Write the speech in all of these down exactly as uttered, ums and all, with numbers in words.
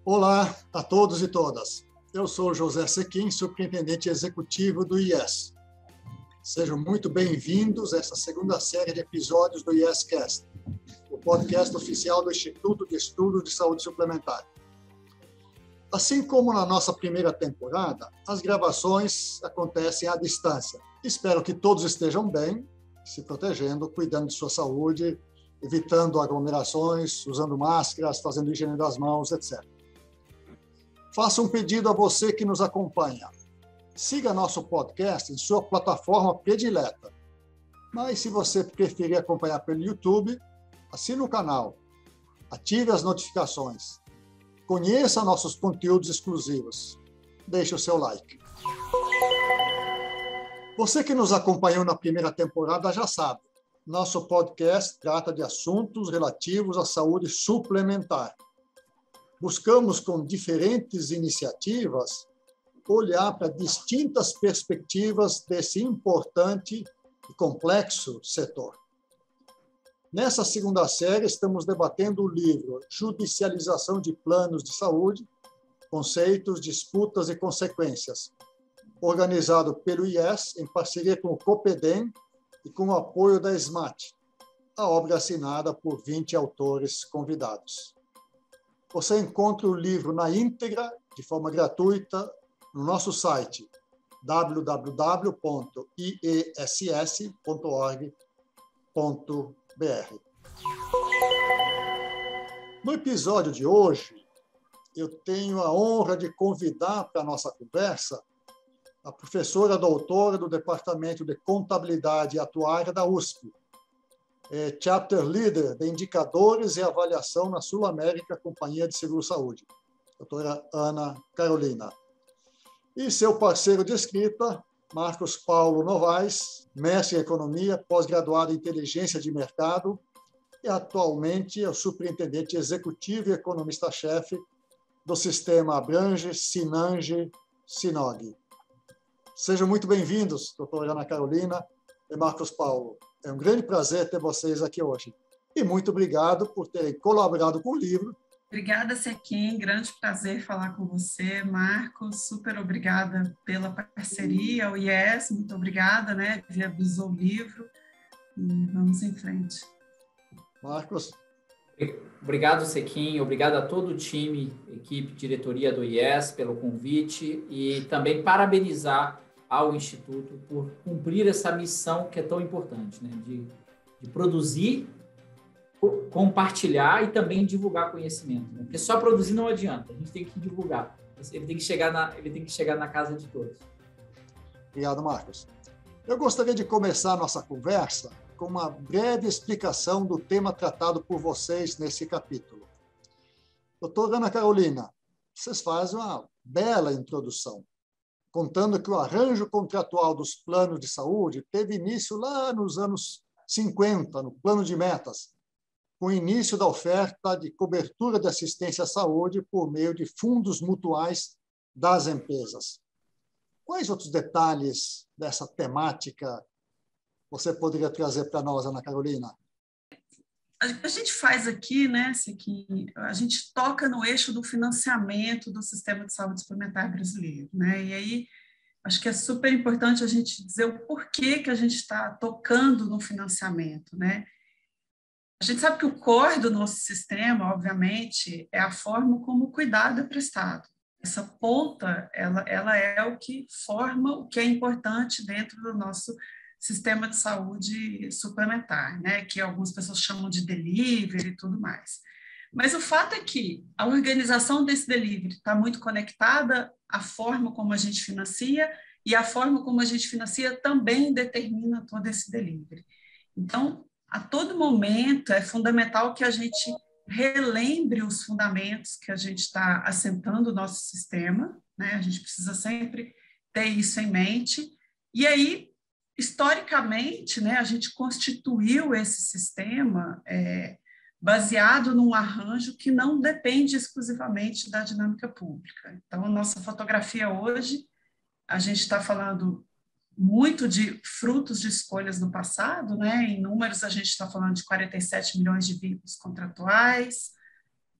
Olá a todos e todas. Eu sou José Sequim, superintendente executivo do I E S. Sejam muito bem-vindos a essa segunda série de episódios do IEScast, o podcast oficial do Instituto de Estudos de Saúde Suplementar. Assim como na nossa primeira temporada, as gravações acontecem à distância. Espero que todos estejam bem, se protegendo, cuidando de sua saúde, evitando aglomerações, usando máscaras, fazendo higiene das mãos, etcétera. Faço um pedido a você que nos acompanha. Siga nosso podcast em sua plataforma predileta. Mas se você preferir acompanhar pelo YouTube, assine o canal, ative as notificações, conheça nossos conteúdos exclusivos, deixe o seu like. Você que nos acompanhou na primeira temporada já sabe, nosso podcast trata de assuntos relativos à saúde suplementar. Buscamos, com diferentes iniciativas, olhar para distintas perspectivas desse importante e complexo setor. Nessa segunda série, estamos debatendo o livro Judicialização de Planos de Saúde, Conceitos, Disputas e Consequências, organizado pelo I E S em parceria com o Copedem e com o apoio da SMAT, a obra assinada por vinte autores convidados. Você encontra o livro na íntegra, de forma gratuita, no nosso site w w w ponto i e s s ponto org ponto b r. No episódio de hoje, eu tenho a honra de convidar para a nossa conversa a professora doutora do Departamento de Contabilidade e Atuária da U S P, é Chapter Leader de Indicadores e Avaliação na Sul América Companhia de Seguro Saúde, doutora Ana Carolina. E seu parceiro de escrita, Marcos Paulo Novaes, mestre em Economia, pós-graduado em Inteligência de Mercado e atualmente é o superintendente executivo e economista-chefe do sistema Abrange, Sinange, Sinog. Sejam muito bem-vindos, doutora Ana Carolina e Marcos Paulo. É um grande prazer ter vocês aqui hoje. E muito obrigado por terem colaborado com o livro. Obrigada, Sequim. Grande prazer falar com você, Marcos. Super obrigada pela parceria ao I E S. Muito obrigada, né? Viabilizou o livro. E vamos em frente. Marcos. Obrigado, Sequim. Obrigado a todo o time, equipe, diretoria do I E S pelo convite e também parabenizar ao Instituto por cumprir essa missão que é tão importante, né? de, de produzir, compartilhar e também divulgar conhecimento. Né? Porque só produzir não adianta, a gente tem que divulgar. Ele tem que chegar na, ele tem que chegar na casa de todos. Obrigado, Marcos. Eu gostaria de começar a nossa conversa com uma breve explicação do tema tratado por vocês nesse capítulo. Doutora Ana Carolina, vocês fazem uma bela introdução, contando que o arranjo contratual dos planos de saúde teve início lá nos anos cinquenta, no plano de metas, com o início da oferta de cobertura de assistência à saúde por meio de fundos mutuais das empresas. Quais outros detalhes dessa temática você poderia trazer para nós, Ana Carolina? A gente faz aqui, né, aqui, a gente toca no eixo do financiamento do sistema de saúde suplementar brasileiro, né? E aí acho que é super importante a gente dizer o porquê que a gente está tocando no financiamento, né? A gente sabe que o core do nosso sistema, obviamente, é a forma como o cuidado é prestado. Essa ponta, ela, ela é o que forma o que é importante dentro do nosso sistema de saúde suplementar, né, que algumas pessoas chamam de delivery e tudo mais. Mas o fato é que a organização desse delivery está muito conectada à forma como a gente financia e a forma como a gente financia também determina todo esse delivery. Então, a todo momento é fundamental que a gente relembre os fundamentos que a gente está assentando o nosso sistema, né? A gente precisa sempre ter isso em mente. E aí, historicamente, né, a gente constituiu esse sistema é, baseado num arranjo que não depende exclusivamente da dinâmica pública. Então, a nossa fotografia hoje, a gente está falando muito de frutos de escolhas no passado, né? Em números, a gente está falando de quarenta e sete milhões de vínculos contratuais,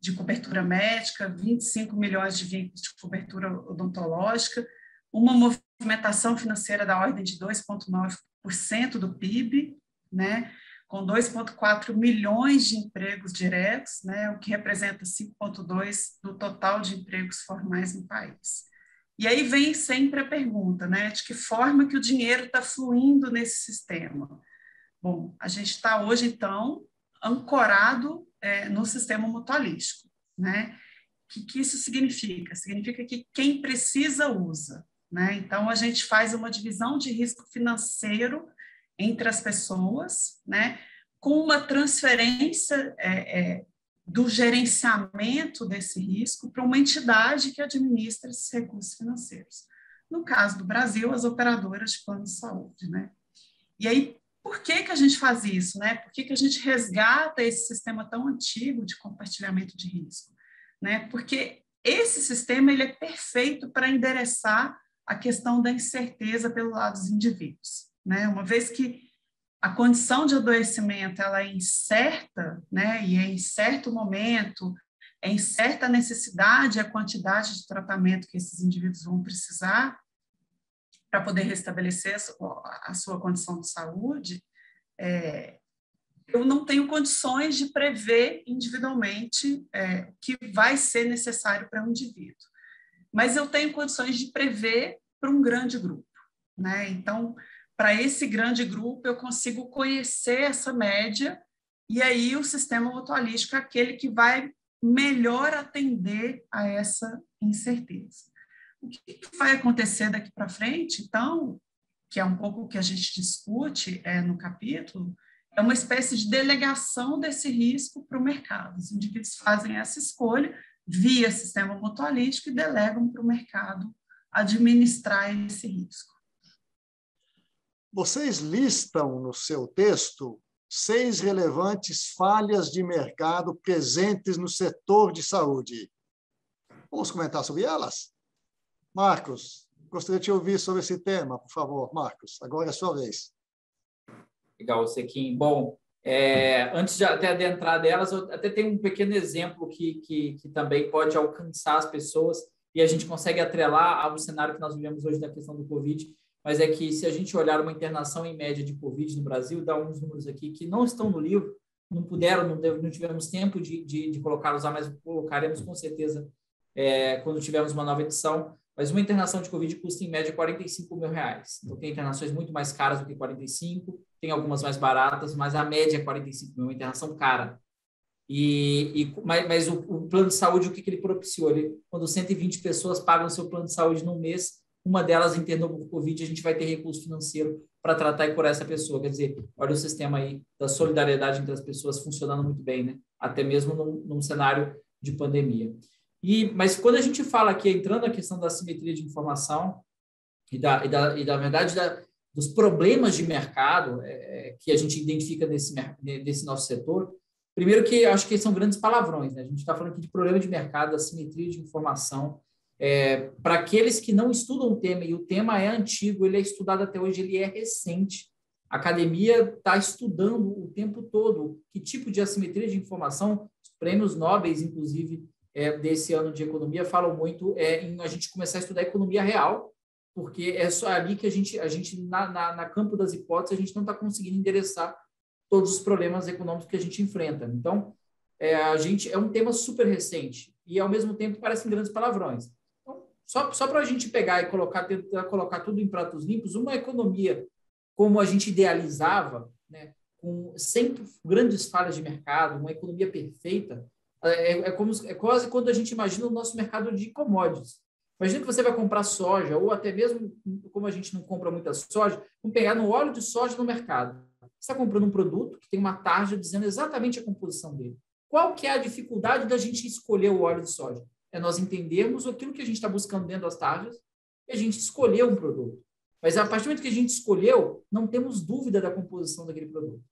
de cobertura médica, vinte e cinco milhões de vínculos de cobertura odontológica, uma movimentação financeira da ordem de dois vírgula nove por cento do P I B, né, com dois vírgula quatro milhões de empregos diretos, né, o que representa cinco vírgula dois por cento do total de empregos formais no país. E aí vem sempre a pergunta, né, de que forma que o dinheiro está fluindo nesse sistema. Bom, a gente está hoje, então, ancorado é, no sistema mutualístico, né? O que, que isso significa? Significa que quem precisa usa, né? Então, a gente faz uma divisão de risco financeiro entre as pessoas, né? Com uma transferência é, é, do gerenciamento desse risco para uma entidade que administra esses recursos financeiros. No caso do Brasil, as operadoras de plano de saúde, né? E aí, por que que a gente faz isso, né? Por que que a gente resgata esse sistema tão antigo de compartilhamento de risco, né? Porque esse sistema ele é perfeito para endereçar a questão da incerteza pelo lado dos indivíduos, né? Uma vez que a condição de adoecimento ela é incerta, né? E é em certo momento, é em certa necessidade a quantidade de tratamento que esses indivíduos vão precisar para poder restabelecer a sua condição de saúde, é, eu não tenho condições de prever individualmente é, o que vai ser necessário para um indivíduo, mas eu tenho condições de prever para um grande grupo, né? Então, para esse grande grupo, eu consigo conhecer essa média e aí o sistema mutualístico é aquele que vai melhor atender a essa incerteza. O que vai acontecer daqui para frente, então, que é um pouco o que a gente discute é, no capítulo, é uma espécie de delegação desse risco para o mercado. Os indivíduos fazem essa escolha via sistema mutualístico e delegam para o mercado administrar esse risco. Vocês listam no seu texto seis relevantes falhas de mercado presentes no setor de saúde. Vamos comentar sobre elas? Marcos, gostaria de te ouvir sobre esse tema, por favor. Marcos, agora é a sua vez. Legal, Sequim. Bom, é, antes de até adentrar delas, eu até tenho um pequeno exemplo que, que, que também pode alcançar as pessoas e a gente consegue atrelar ao cenário que nós vivemos hoje da questão do Covid, mas é que se a gente olhar uma internação em média de Covid no Brasil, dá uns números aqui que não estão no livro, não puderam, não, deu, não tivemos tempo de, de, de colocá-los lá, mas colocaremos com certeza é, quando tivermos uma nova edição. Mas uma internação de Covid custa, em média, quarenta e cinco mil reais. Então, tem internações muito mais caras do que quarenta e cinco, tem algumas mais baratas, mas a média é quarenta e cinco mil, uma internação cara. E, e, mas mas o, o plano de saúde, o que, que ele propiciou? Ele, quando cento e vinte pessoas pagam o seu plano de saúde num mês, uma delas internou por Covid, a gente vai ter recurso financeiro para tratar e curar essa pessoa. Quer dizer, olha o sistema aí da solidariedade entre as pessoas funcionando muito bem, né? Até mesmo num, num cenário de pandemia. E, mas quando a gente fala aqui, entrando na questão da assimetria de informação e da, e da, e da verdade da, dos problemas de mercado é, que a gente identifica nesse, nesse nosso setor, primeiro que acho que são grandes palavrões, né? A gente está falando aqui de problema de mercado, assimetria de informação. É, para aqueles que não estudam o tema, e o tema é antigo, ele é estudado até hoje, ele é recente. A academia está estudando o tempo todo que tipo de assimetria de informação, os prêmios Nobel, inclusive, É, desse ano de economia falam muito é, em a gente começar a estudar economia real, porque é só ali que a gente, a gente na, na, na campo das hipóteses, a gente não está conseguindo endereçar todos os problemas econômicos que a gente enfrenta. Então, é, a gente, é um tema super recente e, ao mesmo tempo, parecem grandes palavrões. Então, só, só para a gente pegar e colocar, tentar colocar tudo em pratos limpos, uma economia como a gente idealizava, né, com sempre grandes falhas de mercado, uma economia perfeita, É, é, como, é quase quando a gente imagina o nosso mercado de commodities. Imagina que você vai comprar soja, ou até mesmo, como a gente não compra muita soja, vamos pegar no óleo de soja no mercado. Você está comprando um produto que tem uma tarja dizendo exatamente a composição dele. Qual que é a dificuldade da gente escolher o óleo de soja? É nós entendermos aquilo que a gente está buscando dentro das tarjas e a gente escolher um produto. Mas a partir do momento que a gente escolheu, não temos dúvida da composição daquele produto.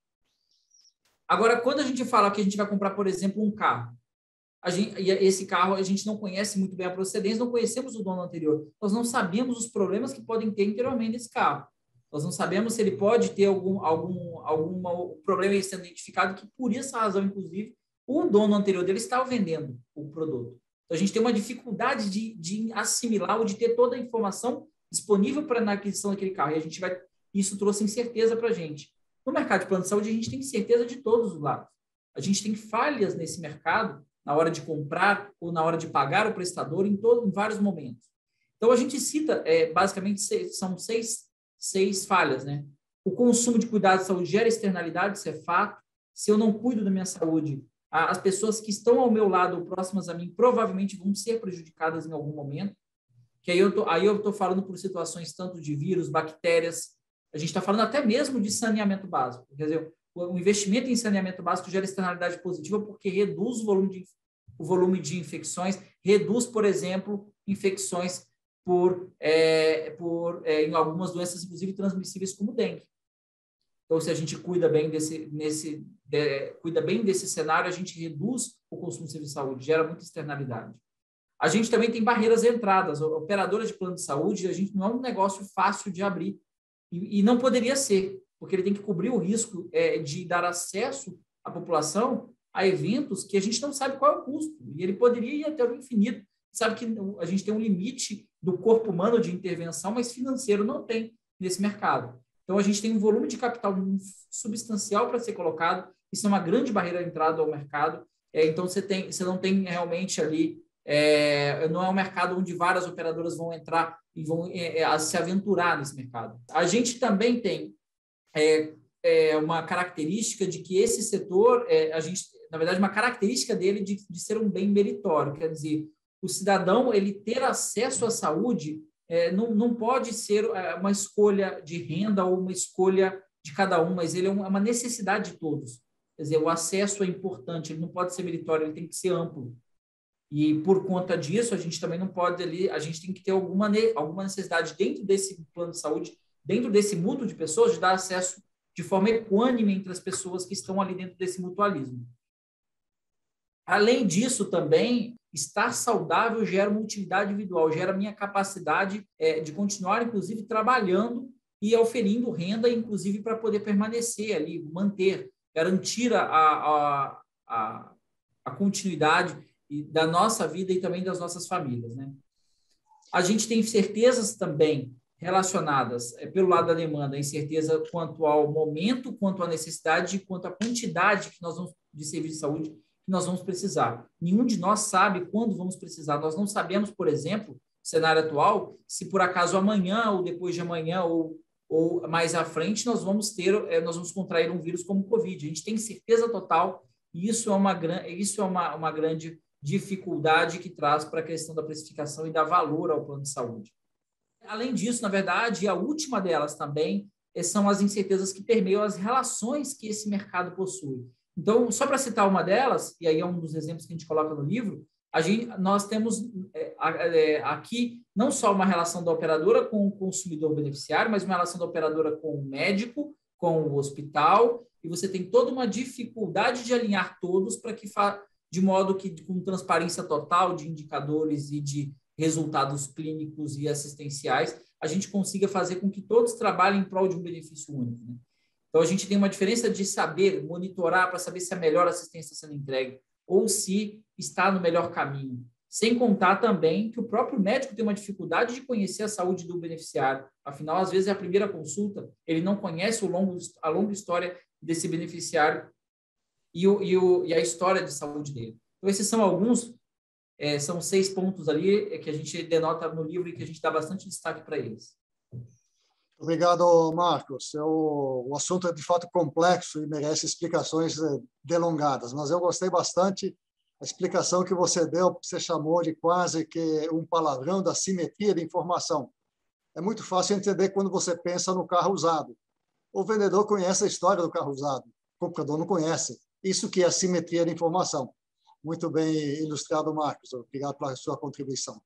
Agora, quando a gente fala que a gente vai comprar, por exemplo, um carro, a gente, e esse carro a gente não conhece muito bem a procedência, não conhecemos o dono anterior, nós não sabemos os problemas que podem ter interiormente nesse carro. Nós não sabemos se ele pode ter algum, algum, algum problema sendo identificado, que por essa razão, inclusive, o dono anterior dele estava vendendo o produto. Então, a gente tem uma dificuldade de, de assimilar ou de ter toda a informação disponível para na aquisição daquele carro. E a gente vai, isso trouxe incerteza para a gente. No mercado de plano de saúde, a gente tem certeza de todos os lados. A gente tem falhas nesse mercado na hora de comprar ou na hora de pagar o prestador em, todo, em vários momentos. Então, a gente cita, é, basicamente, seis, são seis, seis falhas, né? O consumo de cuidados de saúde gera externalidade, isso é fato. Se eu não cuido da minha saúde, as pessoas que estão ao meu lado ou próximas a mim provavelmente vão ser prejudicadas em algum momento. Que aí eu tô, aí eu estou falando por situações tanto de vírus, bactérias. A gente está falando até mesmo de saneamento básico. Quer dizer, o investimento em saneamento básico gera externalidade positiva porque reduz o volume de, o volume de infecções, reduz, por exemplo, infecções por, é, por é, em algumas doenças, inclusive transmissíveis, como dengue. Então, se a gente cuida bem desse, nesse, de, cuida bem desse cenário, a gente reduz o consumo de serviço de saúde, gera muita externalidade. A gente também tem barreiras de entradas. Operadora de plano de saúde, a gente não é um negócio fácil de abrir. E, e não poderia ser, porque ele tem que cobrir o risco é, de dar acesso à população a eventos que a gente não sabe qual é o custo. E ele poderia ir até o infinito. Sabe que a gente tem um limite do corpo humano de intervenção, mas financeiro não tem nesse mercado. Então, a gente tem um volume de capital substancial para ser colocado. Isso é uma grande barreira de entrada ao mercado. É, então, você, tem, você não tem realmente ali... É, não é um mercado onde várias operadoras vão entrar e vão é, é, se aventurar nesse mercado. A gente também tem é, é, uma característica de que esse setor, é, a gente, na verdade, uma característica dele de, de ser um bem meritório. Quer dizer, o cidadão ele ter acesso à saúde é, não, não pode ser uma escolha de renda ou uma escolha de cada um, mas ele é uma necessidade de todos. Quer dizer, o acesso é importante, ele não pode ser meritório, ele tem que ser amplo. E, por conta disso, a gente também não pode ali, a gente tem que ter alguma, alguma necessidade dentro desse plano de saúde, dentro desse mútuo de pessoas, de dar acesso de forma equânime entre as pessoas que estão ali dentro desse mutualismo. Além disso, também, estar saudável gera uma utilidade individual, gera a minha capacidade é, de continuar, inclusive, trabalhando e oferindo renda, inclusive, para poder permanecer ali, manter, garantir a, a, a, a continuidade da nossa vida e também das nossas famílias, né? A gente tem certezas também relacionadas, é, pelo lado da demanda, incerteza quanto ao momento, quanto à necessidade, quanto à quantidade que nós vamos, de serviço de saúde que nós vamos precisar. Nenhum de nós sabe quando vamos precisar. Nós não sabemos, por exemplo, no cenário atual, se por acaso amanhã ou depois de amanhã ou, ou mais à frente nós vamos ter, é, nós vamos contrair um vírus como o Covid. A gente tem certeza total e isso é uma, isso é uma, uma grande dificuldade que traz para a questão da precificação e dar valor ao plano de saúde. Além disso, na verdade, a última delas também são as incertezas que permeiam as relações que esse mercado possui. Então, só para citar uma delas, e aí é um dos exemplos que a gente coloca no livro, a gente, nós temos é, é, aqui não só uma relação da operadora com o consumidor beneficiário, mas uma relação da operadora com o médico, com o hospital, e você tem toda uma dificuldade de alinhar todos para que fa- de modo que, com transparência total de indicadores e de resultados clínicos e assistenciais, a gente consiga fazer com que todos trabalhem em prol de um benefício único, né? Então, a gente tem uma diferença de saber monitorar para saber se a melhor assistência está sendo entregue ou se está no melhor caminho. Sem contar também que o próprio médico tem uma dificuldade de conhecer a saúde do beneficiário. Afinal, às vezes, é a primeira consulta, ele não conhece o longo, a longa história desse beneficiário e, o, e, o, e a história de saúde dele. Então, esses são alguns, é, são seis pontos ali que a gente denota no livro e que a gente dá bastante destaque para eles. Obrigado, Marcos. Eu, o assunto é, de fato, complexo e merece explicações delongadas, mas eu gostei bastante da explicação que você deu, que você chamou de quase que um palavrão da simetria de informação. É muito fácil entender quando você pensa no carro usado. O vendedor conhece a história do carro usado, o comprador não conhece. Isso que é a simetria de informação. Muito bem ilustrado, Marcos. Obrigado pela sua contribuição.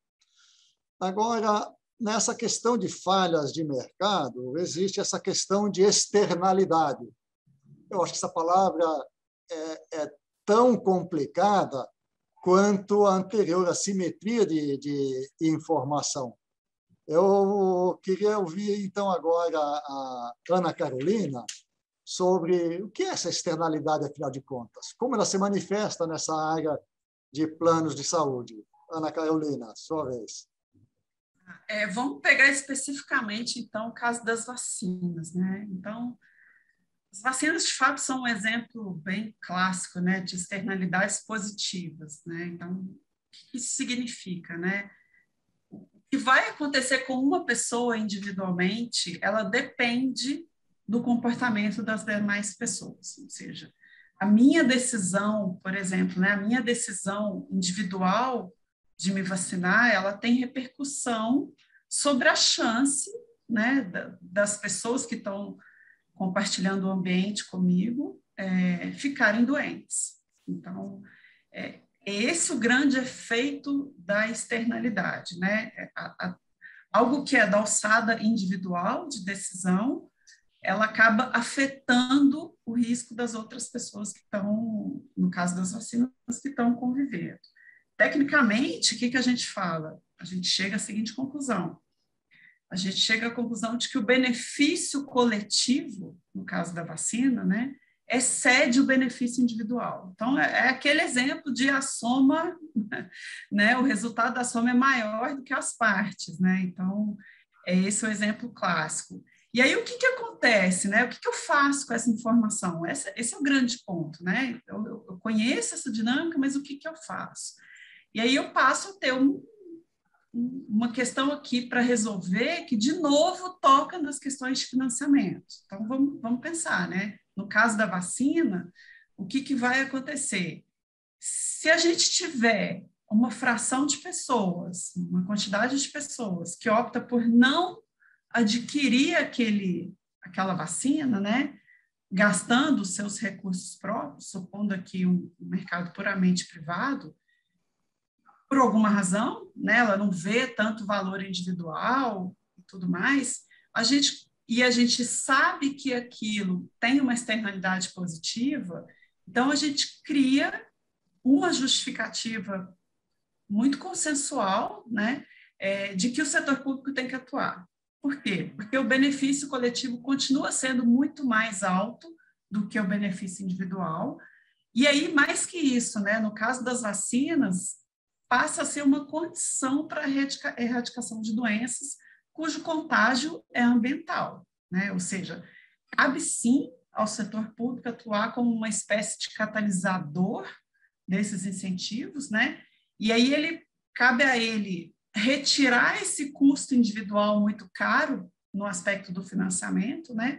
Agora, nessa questão de falhas de mercado, existe essa questão de externalidade. Eu acho que essa palavra é, é tão complicada quanto a anterior, a simetria de, de informação. Eu queria ouvir, então, agora a Ana Carolina, sobre o que é essa externalidade, afinal de contas. Como ela se manifesta nessa área de planos de saúde. Ana Carolina, sua vez. É, vamos pegar especificamente, então, o caso das vacinas, né? Então, as vacinas, de fato, são um exemplo bem clássico, né, de externalidades positivas, né? Então, o que isso significa, né? O que vai acontecer com uma pessoa individualmente, ela depende do comportamento das demais pessoas, ou seja, a minha decisão, por exemplo, né, a minha decisão individual de me vacinar, ela tem repercussão sobre a chance, né, das pessoas que estão compartilhando o ambiente comigo é, ficarem doentes. Então, é, é esse o grande efeito da externalidade, né? A, a, algo que é da alçada individual de decisão, ela acaba afetando o risco das outras pessoas que estão, no caso das vacinas, que estão convivendo. Tecnicamente, o que, que a gente fala? A gente chega à seguinte conclusão. A gente chega à conclusão de que o benefício coletivo, no caso da vacina, né, excede o benefício individual. Então, é, é aquele exemplo de a soma, né, o resultado da soma é maior do que as partes, né? Então, é esse o exemplo clássico. E aí, o que, que acontece, né? O que, que eu faço com essa informação? Essa, esse é o grande ponto, né? Eu, eu conheço essa dinâmica, mas o que, que eu faço? E aí eu passo a ter um, uma questão aqui para resolver que, de novo, toca nas questões de financiamento. Então, vamos, vamos pensar, né? No caso da vacina, o que, que vai acontecer? Se a gente tiver uma fração de pessoas, uma quantidade de pessoas que opta por não adquirir aquele, aquela vacina, né? Gastando os seus recursos próprios, supondo aqui um mercado puramente privado, por alguma razão, né, ela não vê tanto valor individual e tudo mais, a gente, e a gente sabe que aquilo tem uma externalidade positiva, então a gente cria uma justificativa muito consensual, né, é, de que o setor público tem que atuar. Por quê? Porque o benefício coletivo continua sendo muito mais alto do que o benefício individual, e aí, mais que isso, né, no caso das vacinas, passa a ser uma condição para a erradicação de doenças cujo contágio é ambiental, né? Ou seja, cabe sim ao setor público atuar como uma espécie de catalisador desses incentivos, né? E aí ele cabe a ele retirar esse custo individual muito caro no aspecto do financiamento, né?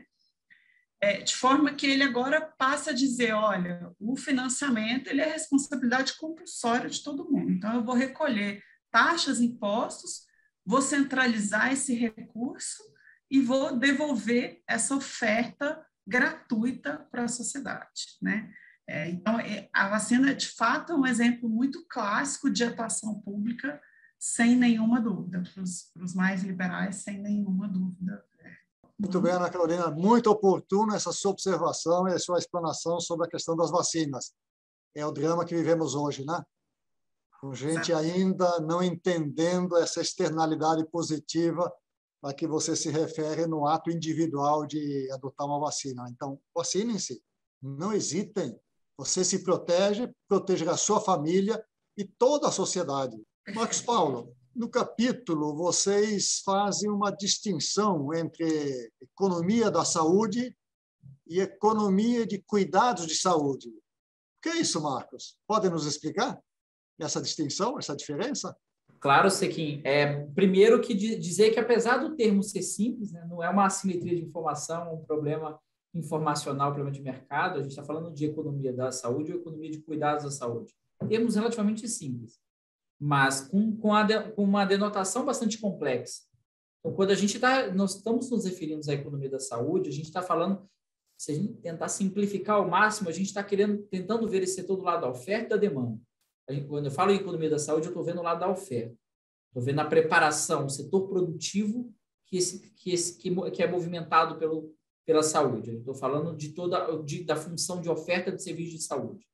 É, de forma que ele agora passa a dizer, olha, o financiamento ele é responsabilidade compulsória de todo mundo. Então, eu vou recolher taxas, impostos, vou centralizar esse recurso e vou devolver essa oferta gratuita para a sociedade, né? É, então, a vacina, de fato, é um exemplo muito clássico de atuação pública, sem nenhuma dúvida, para os, para os mais liberais, sem nenhuma dúvida. Muito bem, Ana Carolina. Muito oportuna essa sua observação e a sua explanação sobre a questão das vacinas. É o drama que vivemos hoje, né? Com gente ainda não entendendo essa externalidade positiva a que você se refere no ato individual de adotar uma vacina. Então, vacinem-se, não hesitem. Você se protege, protegerá a sua família e toda a sociedade. Marcos Paulo, no capítulo, vocês fazem uma distinção entre economia da saúde e economia de cuidados de saúde. O que é isso, Marcos? Pode nos explicar essa distinção, essa diferença? Claro, Sequim. É, primeiro que dizer que, apesar do termo ser simples, né, não é uma assimetria de informação, um problema informacional, um problema de mercado, a gente está falando de economia da saúde ou economia de cuidados da saúde. Termos relativamente simples, mas com, com, a, com uma denotação bastante complexa. Então, quando a gente está, nós estamos nos referindo à economia da saúde, a gente está falando, se a gente tentar simplificar ao máximo, a gente está querendo, tentando ver esse setor do lado da oferta e da demanda. A gente, quando eu falo em economia da saúde, eu estou vendo o lado da oferta. Estou vendo a preparação, o setor produtivo que, esse, que, esse, que, que é movimentado pelo, pela saúde. Eu estou falando de toda, de, da função de oferta de serviços de saúde.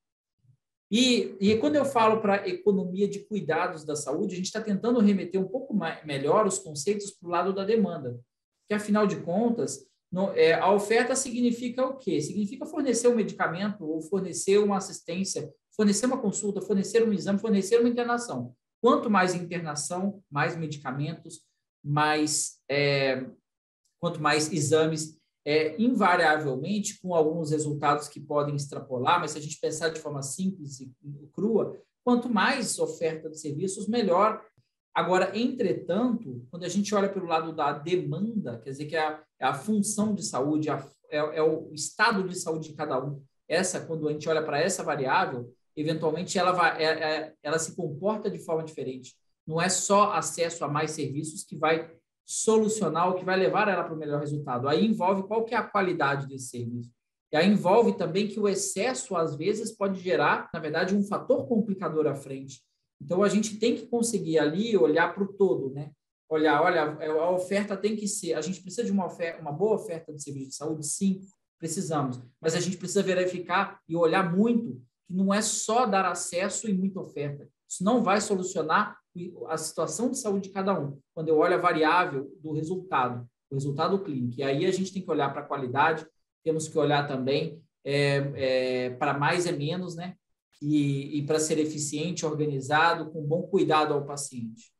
E, e quando eu falo para economia de cuidados da saúde, a gente está tentando remeter um pouco mais, melhor os conceitos para o lado da demanda. Porque, afinal de contas, Não, é, a oferta significa o quê? Significa fornecer um medicamento ou fornecer uma assistência, fornecer uma consulta, fornecer um exame, fornecer uma internação. Quanto mais internação, mais medicamentos, mais, é, quanto mais exames, é, invariavelmente, com alguns resultados que podem extrapolar, mas se a gente pensar de forma simples e crua, quanto mais oferta de serviços, melhor. Agora, entretanto, quando a gente olha pelo lado da demanda, quer dizer que é a, é a função de saúde, a, é, é o estado de saúde de cada um, essa, quando a gente olha para essa variável, eventualmente ela, vai, é, é, ela se comporta de forma diferente. Não é só acesso a mais serviços que vai solucionar ou que vai levar ela para o melhor resultado. Aí envolve qual que é a qualidade desse serviço. E aí envolve também que o excesso, às vezes, pode gerar, na verdade, um fator complicador à frente. Então, a gente tem que conseguir ali olhar para o todo, né? Olhar, olha, a oferta tem que ser... A gente precisa de uma, oferta, uma boa oferta de serviço de saúde? Sim, precisamos. Mas a gente precisa verificar e olhar muito que não é só dar acesso e muita oferta. Isso não vai solucionar a situação de saúde de cada um. Quando eu olho a variável do resultado, o resultado clínico. E aí a gente tem que olhar para a qualidade, temos que olhar também é, é, para mais é menos, né? E, e para ser eficiente, organizado, com bom cuidado ao paciente.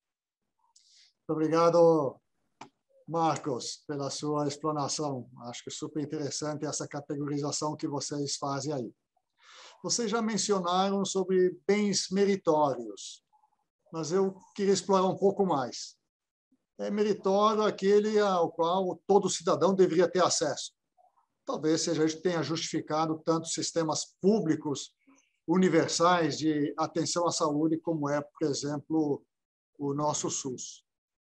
Muito obrigado, Marcos, pela sua explanação. Acho que é super interessante essa categorização que vocês fazem aí. Vocês já mencionaram sobre bens meritórios, mas eu queria explorar um pouco mais. É meritório aquele ao qual todo cidadão deveria ter acesso. Talvez seja isso que tenha justificado tantos sistemas públicos universais de atenção à saúde, como é, por exemplo, o nosso SUS.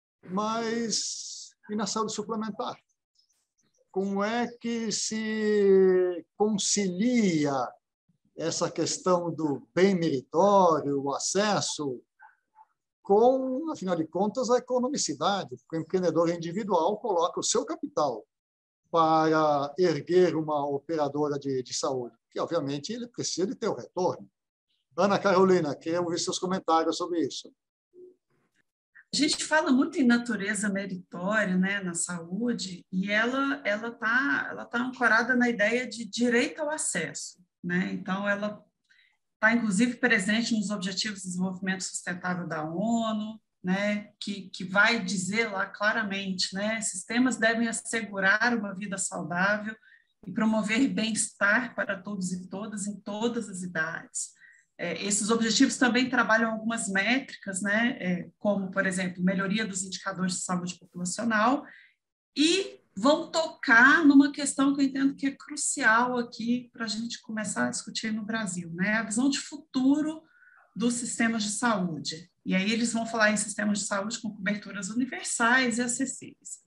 Mas, e na saúde suplementar? Como é que se concilia essa questão do bem meritório, o acesso, com, afinal de contas, a economicidade? Porque o empreendedor individual coloca o seu capital para erguer uma operadora de, de saúde, que, obviamente, ele precisa de ter o retorno. Ana Carolina, queria ouvir seus comentários sobre isso. A gente fala muito em natureza meritória, né, na saúde, e ela ela está ela tá ancorada na ideia de direito ao acesso, né? Então, ela está, inclusive, presente nos Objetivos de Desenvolvimento Sustentável da ONU, né, que, que vai dizer lá claramente, né, sistemas devem assegurar uma vida saudável e promover bem-estar para todos e todas em todas as idades. É, esses objetivos também trabalham algumas métricas, né, é, como, por exemplo, melhoria dos indicadores de saúde populacional, e vão tocar numa questão que eu entendo que é crucial aqui para a gente começar a discutir no Brasil, né, a visão de futuro dos sistemas de saúde. E aí eles vão falar em sistemas de saúde com coberturas universais e acessíveis.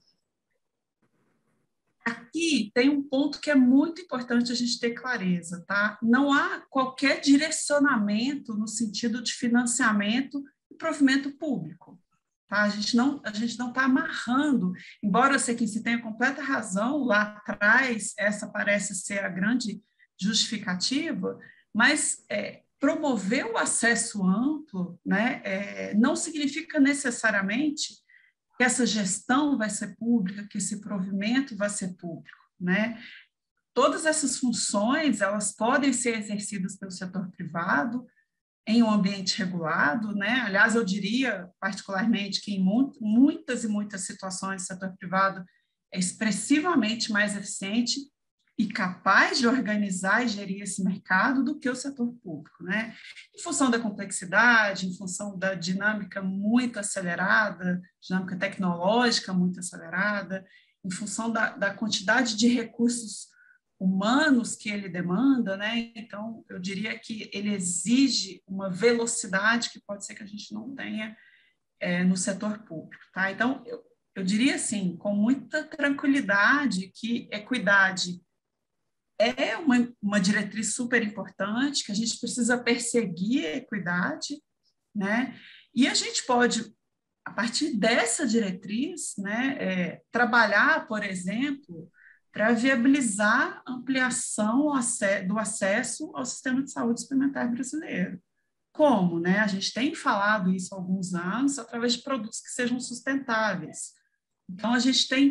Aqui tem um ponto que é muito importante a gente ter clareza, tá? Não há qualquer direcionamento no sentido de financiamento e provimento público, tá? A gente não a gente não está amarrando, embora eu sei que você tenha completa razão, lá atrás essa parece ser a grande justificativa, mas é, promover o acesso amplo, né, é, não significa necessariamente que essa gestão vai ser pública, que esse provimento vai ser público, né? Todas essas funções, elas podem ser exercidas pelo setor privado em um ambiente regulado, né? Aliás, eu diria particularmente que em muitas e muitas situações o setor privado é expressivamente mais eficiente e capaz de organizar e gerir esse mercado do que o setor público, né? Em função da complexidade, em função da dinâmica muito acelerada, dinâmica tecnológica muito acelerada, em função da, da quantidade de recursos humanos que ele demanda, né? Então, eu diria que ele exige uma velocidade que pode ser que a gente não tenha é, no setor público, tá? Então, eu, eu diria assim, com muita tranquilidade, que equidade é uma, uma diretriz super importante, que a gente precisa perseguir a equidade, né? E a gente pode, a partir dessa diretriz, né, é, trabalhar, por exemplo, para viabilizar a ampliação do acesso ao sistema de saúde suplementar brasileiro. Como? Né? A gente tem falado isso há alguns anos, através de produtos que sejam sustentáveis. Então, a gente tem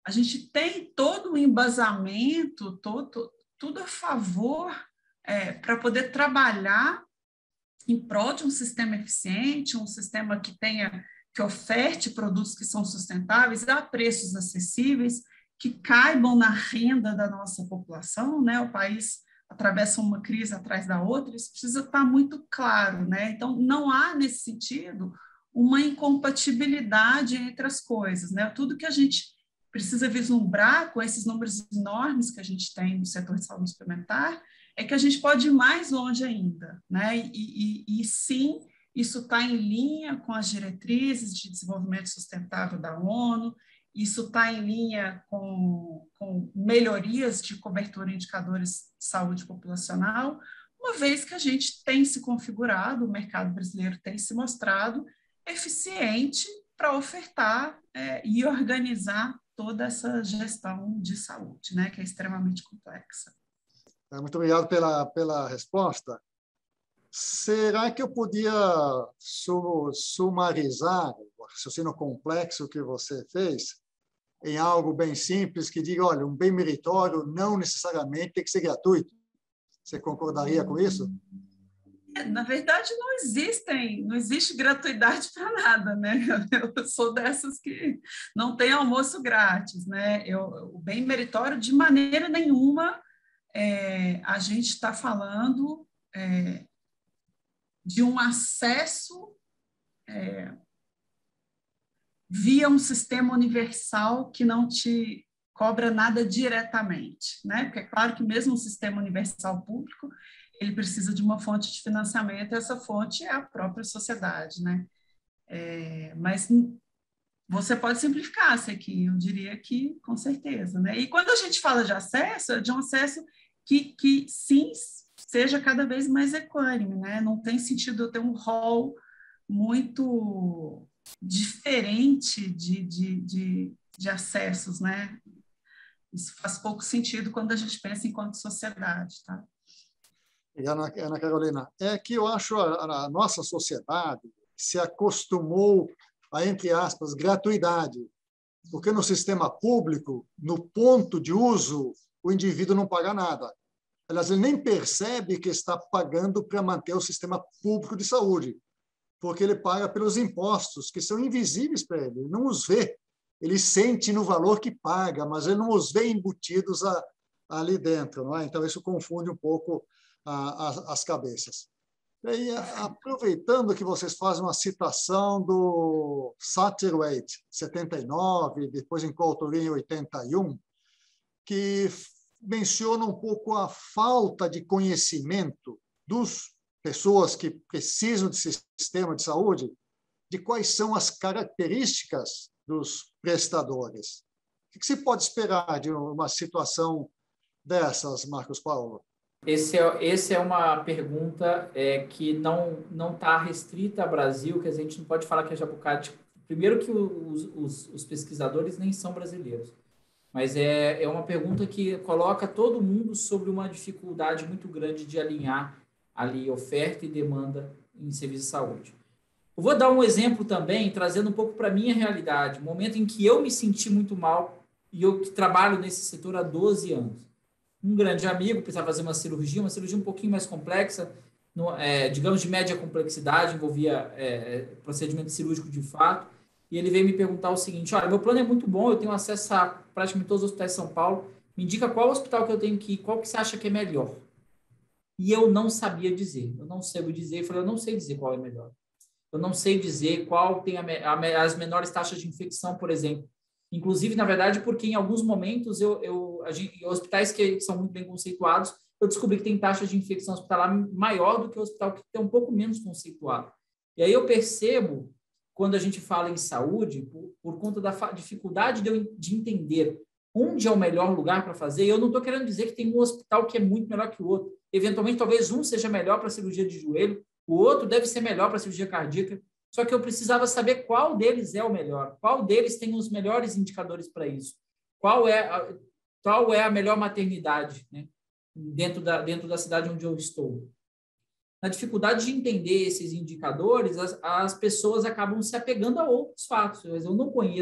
a gente tem todo o embasamento, todo, tudo a favor é, para poder trabalhar em prol de um sistema eficiente, um sistema que tenha, que oferte produtos que são sustentáveis a preços acessíveis, que caibam na renda da nossa população, né? O país atravessa uma crise atrás da outra, isso precisa estar muito claro, né? Então, não há, nesse sentido, uma incompatibilidade entre as coisas, né? Tudo que a gente precisa vislumbrar com esses números enormes que a gente tem no setor de saúde suplementar é que a gente pode ir mais longe ainda, né? E, e, e sim, isso está em linha com as diretrizes de desenvolvimento sustentável da ONU, isso está em linha com, com melhorias de cobertura em indicadores de saúde populacional, uma vez que a gente tem se configurado, o mercado brasileiro tem se mostrado eficiente para ofertar é, e organizar toda essa gestão de saúde, né, que é extremamente complexa. Muito obrigado pela, pela resposta. Será que eu podia sumarizar o raciocínio complexo que você fez em algo bem simples, que diga, olha, um bem meritório não necessariamente tem que ser gratuito? Você concordaria com isso? Na verdade, não existem, não existe gratuidade para nada, né? Eu sou dessas que não tem almoço grátis, né? Eu, o bem meritório, de maneira nenhuma, é, a gente está falando é, de um acesso é, via um sistema universal que não te cobra nada diretamente, né? Porque é claro que mesmo um sistema universal público, ele precisa de uma fonte de financiamento, e essa fonte é a própria sociedade, né? É, mas você pode simplificar isso aqui, eu diria que com certeza, né? E quando a gente fala de acesso, é de um acesso que, que sim, seja cada vez mais equânime, né? Não tem sentido eu ter um rol muito diferente de, de, de, de acessos, né? Isso faz pouco sentido quando a gente pensa enquanto sociedade, tá? Ana, Ana Carolina, é que eu acho a, a nossa sociedade se acostumou a, entre aspas, gratuidade, porque no sistema público, no ponto de uso, o indivíduo não paga nada. Aliás, ele nem percebe que está pagando para manter o sistema público de saúde, porque ele paga pelos impostos, que são invisíveis para ele, ele não os vê. Ele sente no valor que paga, mas ele não os vê embutidos a, ali dentro. Não é? Então, isso confunde um pouco a, a, as cabeças. E, aproveitando que vocês fazem uma citação do Satterthwaite, setenta e nove, depois em coautoria em oitenta e um, que menciona um pouco a falta de conhecimento das pessoas que precisam de sistema de saúde, de quais são as características dos prestadores. O que se pode esperar de uma situação dessas, Marcos Paulo? Esse é, esse é uma pergunta é, que não não está restrita ao Brasil, que a gente não pode falar que é Jabucati. Primeiro que os, os, os pesquisadores nem são brasileiros, mas é, é uma pergunta que coloca todo mundo sobre uma dificuldade muito grande de alinhar ali oferta e demanda em serviço de saúde. Eu vou dar um exemplo também, trazendo um pouco para a minha realidade, um momento em que eu me senti muito mal, e eu que trabalho nesse setor há doze anos. Um grande amigo precisava fazer uma cirurgia, uma cirurgia um pouquinho mais complexa, no, é, digamos de média complexidade, envolvia é, procedimento cirúrgico de fato, e ele veio me perguntar o seguinte, olha, meu plano é muito bom, eu tenho acesso a praticamente todos os hospitais de São Paulo, me indica qual hospital que eu tenho que ir, qual que você acha que é melhor? E eu não sabia dizer, eu não sei dizer, eu falei, eu não sei dizer qual é melhor. Eu não sei dizer qual tem a, a, as menores taxas de infecção, por exemplo. Inclusive, na verdade, porque em alguns momentos, eu, eu, a gente, hospitais que são muito bem conceituados, eu descobri que tem taxa de infecção hospitalar maior do que o hospital que tem um pouco menos conceituado. E aí eu percebo, quando a gente fala em saúde, por, por conta da dificuldade de, eu, de entender onde é o melhor lugar para fazer, e eu não estou querendo dizer que tem um hospital que é muito melhor que o outro. Eventualmente, talvez um seja melhor para cirurgia de joelho, o outro deve ser melhor para cirurgia cardíaca, só que eu precisava saber qual deles é o melhor, qual deles tem os melhores indicadores para isso, qual é a, qual é a melhor maternidade, né, dentro, da, dentro da cidade onde eu estou. Na dificuldade de entender esses indicadores, as, as pessoas acabam se apegando a outros fatos. Eu não conheço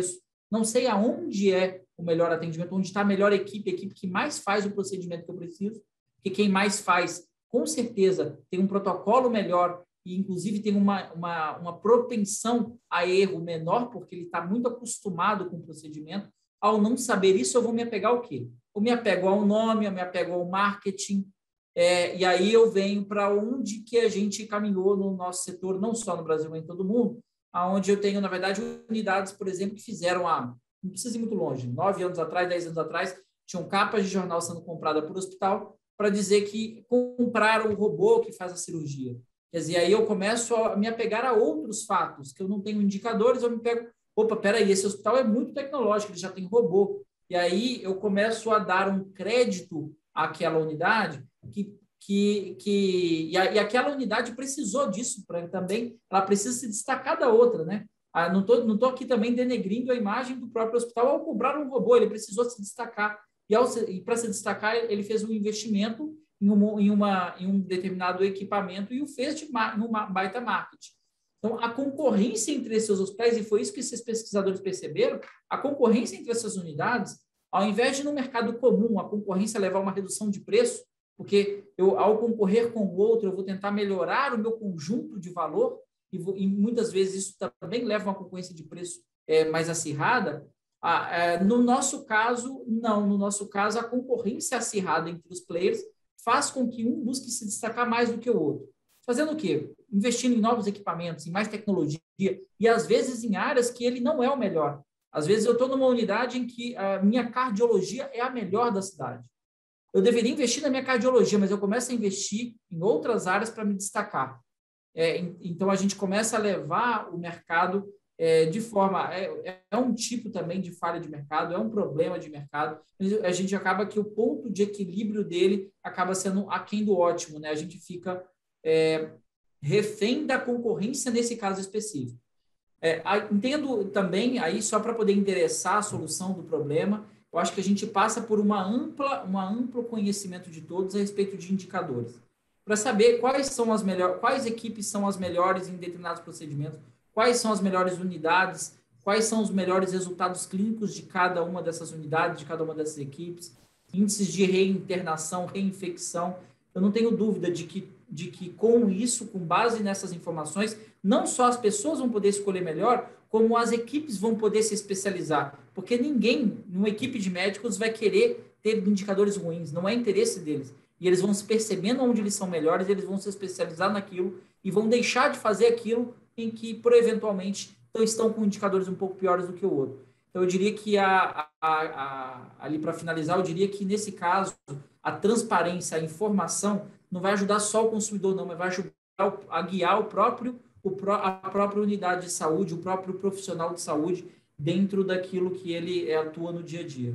não sei aonde é o melhor atendimento, onde está a melhor equipe, a equipe que mais faz o procedimento que eu preciso, porque quem mais faz, com certeza, tem um protocolo melhor e, inclusive, tem uma, uma, uma propensão a erro menor, porque ele está muito acostumado com o procedimento. Ao não saber isso, eu vou me apegar ao quê? Eu me apego ao nome, eu me apego ao marketing, é, e aí eu venho para onde que a gente caminhou no nosso setor, não só no Brasil, mas em todo mundo, onde eu tenho, na verdade, unidades, por exemplo, que fizeram, a, não precisa ir muito longe, nove anos atrás, dez anos atrás, tinham capas de jornal sendo compradas por hospital para dizer que compraram o robô que faz a cirurgia. Quer dizer, aí eu começo a me apegar a outros fatos, que eu não tenho indicadores, eu me pego, opa, peraí, esse hospital é muito tecnológico, ele já tem robô. E aí eu começo a dar um crédito àquela unidade que, que, que e, a, e aquela unidade precisou disso para também, ela precisa se destacar da outra, né? Ah, não estou não tô aqui também denegrindo a imagem do próprio hospital ao comprar um robô, ele precisou se destacar. E, e para se destacar, ele fez um investimento em, uma, em, uma, em um determinado equipamento e o fez de uma baita marketing. Então, a concorrência entre esses hospitais, e foi isso que esses pesquisadores perceberam, a concorrência entre essas unidades, ao invés de no mercado comum a concorrência levar a uma redução de preço, porque eu, ao concorrer com o outro, eu vou tentar melhorar o meu conjunto de valor, e, vou, e muitas vezes isso também leva a uma concorrência de preço é, mais acirrada. Ah, é, no nosso caso, não. No nosso caso, a concorrência acirrada entre os players faz com que um busque se destacar mais do que o outro. Fazendo o quê? Investindo em novos equipamentos, em mais tecnologia, e às vezes em áreas que ele não é o melhor. Às vezes eu estou numa unidade em que a minha cardiologia é a melhor da cidade. Eu deveria investir na minha cardiologia, mas eu começo a investir em outras áreas para me destacar. É, então, a gente começa a levar o mercado é, de forma... É, é um tipo também de falha de mercado, é um problema de mercado. A gente acaba que o ponto de equilíbrio dele acaba sendo aquém do ótimo, né? A gente fica... É, refém da concorrência nesse caso específico. É, entendo também, aí só para poder endereçar a solução do problema, eu acho que a gente passa por uma ampla, um amplo conhecimento de todos a respeito de indicadores, para saber quais são as melhores, quais equipes são as melhores em determinados procedimentos, quais são as melhores unidades, quais são os melhores resultados clínicos de cada uma dessas unidades, de cada uma dessas equipes, índices de reinternação, reinfecção. Eu não tenho dúvida de que, de que com isso, com base nessas informações, não só as pessoas vão poder escolher melhor, como as equipes vão poder se especializar. Porque ninguém, numa equipe de médicos, vai querer ter indicadores ruins, não é interesse deles. E eles vão se percebendo onde eles são melhores, eles vão se especializar naquilo e vão deixar de fazer aquilo em que, por eventualmente, estão com indicadores um pouco piores do que o outro. Então, eu diria que, a, a, a, ali para finalizar, eu diria que, nesse caso, a transparência, a informação, não vai ajudar só o consumidor, não, mas vai ajudar a guiar o próprio, o pró, a própria unidade de saúde, o próprio profissional de saúde, dentro daquilo que ele atua no dia a dia.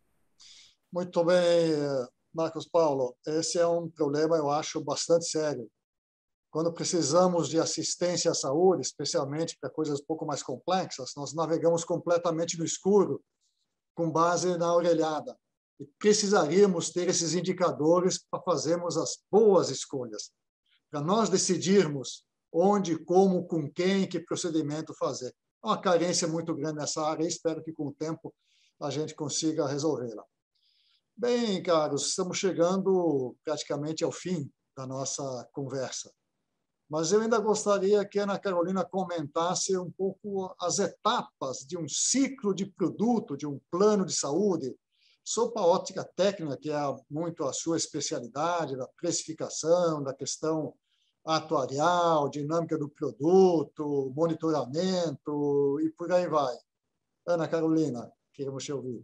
Muito bem, Marcos Paulo. Esse é um problema, eu acho, bastante sério. Quando precisamos de assistência à saúde, especialmente para coisas um pouco mais complexas, nós navegamos completamente no escuro, com base na orelhada. E precisaríamos ter esses indicadores para fazermos as boas escolhas, para nós decidirmos onde, como, com quem, que procedimento fazer. Há uma carência muito grande nessa área e espero que, com o tempo, a gente consiga resolvê-la. Bem, caros, estamos chegando praticamente ao fim da nossa conversa. Mas eu ainda gostaria que a Ana Carolina comentasse um pouco as etapas de um ciclo de produto, de um plano de saúde, sob a ótica técnica, que é muito a sua especialidade, da precificação, da questão atuarial, dinâmica do produto, monitoramento e por aí vai. Ana Carolina, queremos te ouvir.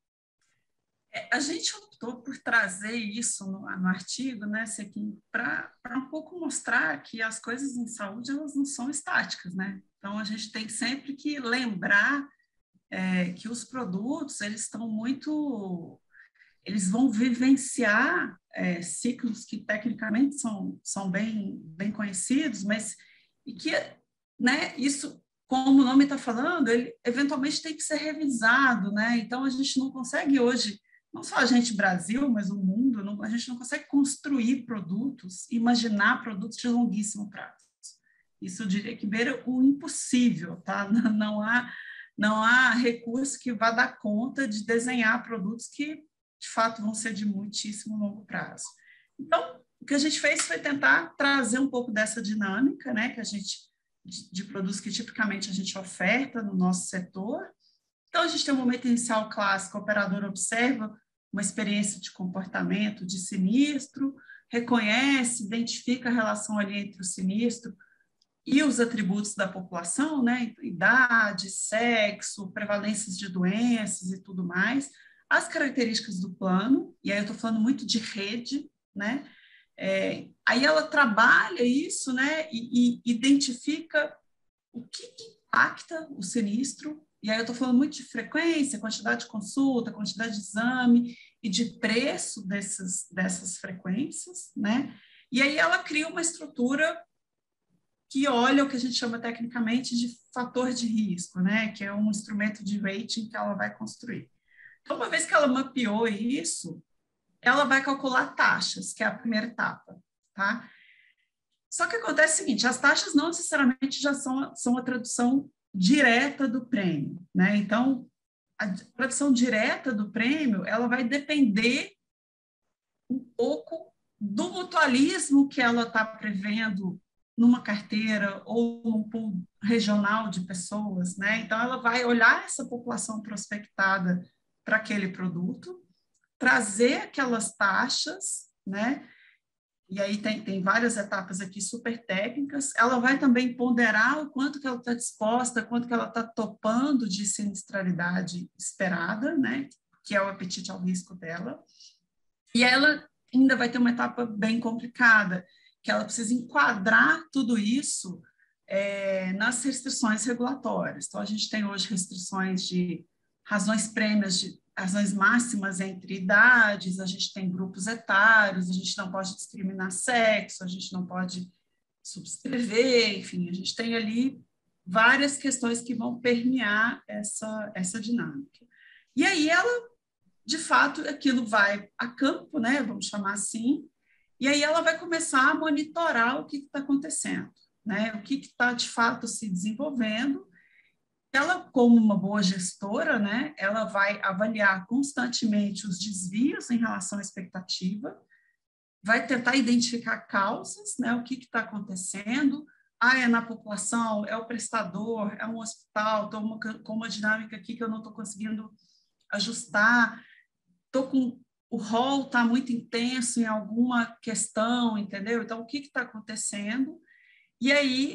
A gente optou por trazer isso no, no artigo, né, para um pouco mostrar que as coisas em saúde elas não são estáticas, né? Então a gente tem sempre que lembrar é, que os produtos eles estão muito, eles vão vivenciar é, ciclos que tecnicamente são são bem bem conhecidos, mas e que, né, isso, como o nome está falando, ele eventualmente tem que ser revisado, né? Então a gente não consegue hoje, não só a gente Brasil, mas o mundo, não, a gente não consegue construir produtos, imaginar produtos de longuíssimo prazo. Isso eu diria que beira o impossível, tá? Não há, não há recurso que vá dar conta de desenhar produtos que, de fato, vão ser de muitíssimo longo prazo. Então, o que a gente fez foi tentar trazer um pouco dessa dinâmica, né, que a gente, de, de produtos que tipicamente a gente oferta no nosso setor. Então, a gente tem um momento inicial clássico, o operador observa uma experiência de comportamento de sinistro, reconhece, identifica a relação ali entre o sinistro e os atributos da população, né? Idade, sexo, prevalências de doenças e tudo mais, as características do plano, e aí eu estou falando muito de rede, né? É, aí ela trabalha isso, né? E, e identifica o que, que impacta o sinistro, e aí eu estou falando muito de frequência, quantidade de consulta, quantidade de exame e de preço desses, dessas frequências, né? E aí ela cria uma estrutura que olha o que a gente chama tecnicamente de fator de risco, né? Que é um instrumento de rating que ela vai construir. Então, uma vez que ela mapeou isso, ela vai calcular taxas, que é a primeira etapa, tá? Só que acontece o seguinte, as taxas não necessariamente já são, são a tradução direta do prêmio, né? Então, a tradução direta do prêmio, ela vai depender um pouco do mutualismo que ela está prevendo numa carteira ou num pool regional de pessoas, né? Então, ela vai olhar essa população prospectada para aquele produto, trazer aquelas taxas, né? E aí tem, tem várias etapas aqui super técnicas. Ela vai também ponderar o quanto que ela está disposta, quanto que ela está topando de sinistralidade esperada, né? Que é o apetite ao risco dela. E ela ainda vai ter uma etapa bem complicada, que ela precisa enquadrar tudo isso é, nas restrições regulatórias. Então, a gente tem hoje restrições de razões prêmias, de razões máximas entre idades, a gente tem grupos etários, a gente não pode discriminar sexo, a gente não pode subscrever, enfim, a gente tem ali várias questões que vão permear essa, essa dinâmica. E aí ela, de fato, aquilo vai a campo, né, vamos chamar assim, e aí ela vai começar a monitorar o que está acontecendo, né, o que está, de fato, se desenvolvendo. Ela, como uma boa gestora, né, ela vai avaliar constantemente os desvios em relação à expectativa, vai tentar identificar causas, né, o que está acontecendo. Ah, é na população, é o prestador, é um hospital, estou uma, com uma dinâmica aqui que eu não estou conseguindo ajustar, estou com o rol está muito intenso em alguma questão, entendeu? Então, o que está acontecendo? E aí,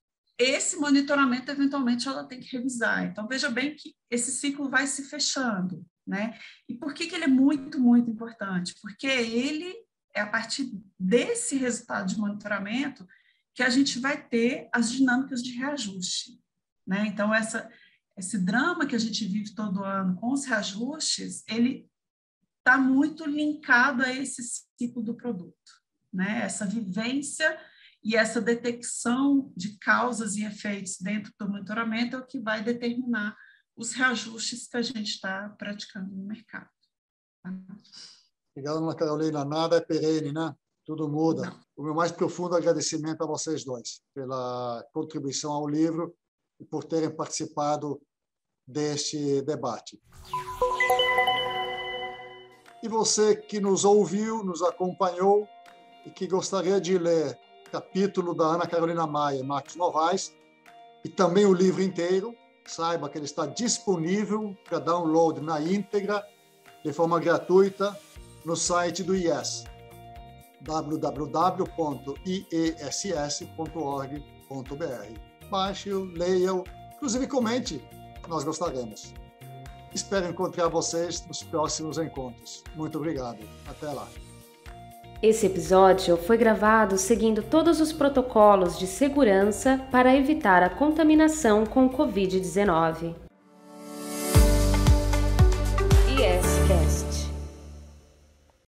esse monitoramento, eventualmente, ela tem que revisar. Então, veja bem que esse ciclo vai se fechando, né? E por que que ele é muito, muito importante? Porque ele é a partir desse resultado de monitoramento que a gente vai ter as dinâmicas de reajuste, né? Então, essa, esse drama que a gente vive todo ano com os reajustes, ele está muito linkado a esse ciclo do produto, né? Essa vivência e essa detecção de causas e efeitos dentro do monitoramento é o que vai determinar os reajustes que a gente está praticando no mercado. Tá? Obrigado, Ana Carolina. Nada é perene, né? Tudo muda. Não. O meu mais profundo agradecimento a vocês dois pela contribuição ao livro e por terem participado deste debate. E você que nos ouviu, nos acompanhou e que gostaria de ler capítulo da Ana Carolina Maia e Marcos Novaes, e também o livro inteiro, saiba que ele está disponível para download na íntegra, de forma gratuita, no site do I E S, w w w ponto i e s s ponto org ponto b r. Baixe-o, leia-o, inclusive comente, nós gostaremos. Espero encontrar vocês nos próximos encontros. Muito obrigado. Até lá. Esse episódio foi gravado seguindo todos os protocolos de segurança para evitar a contaminação com covid dezenove.